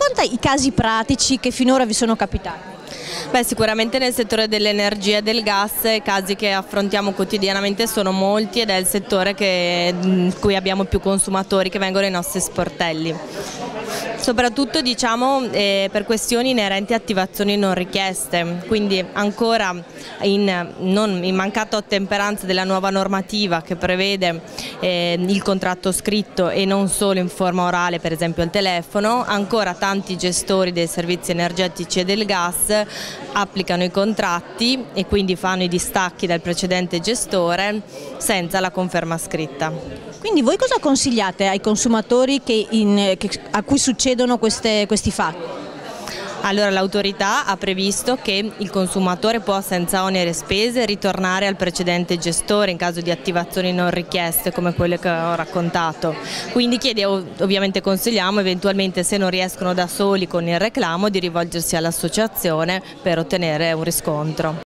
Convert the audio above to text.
racconta i casi pratici che finora vi sono capitati. Beh, sicuramente nel settore dell'energia e del gas i casi che affrontiamo quotidianamente sono molti ed è il settore in cui abbiamo più consumatori che vengono ai nostri sportelli. Soprattutto per questioni inerenti a attivazioni non richieste, quindi ancora in mancata ottemperanza della nuova normativa che prevede il contratto scritto e non solo in forma orale, per esempio al telefono, ancora tanti gestori dei servizi energetici e del gas applicano i contratti e quindi fanno i distacchi dal precedente gestore senza la conferma scritta. Quindi voi cosa consigliate ai consumatori a cui succedono questi fatti? Allora l'autorità ha previsto che il consumatore può senza oneri e spese ritornare al precedente gestore in caso di attivazioni non richieste come quelle che ho raccontato. Quindi ovviamente consigliamo eventualmente, se non riescono da soli con il reclamo, di rivolgersi all'associazione per ottenere un riscontro.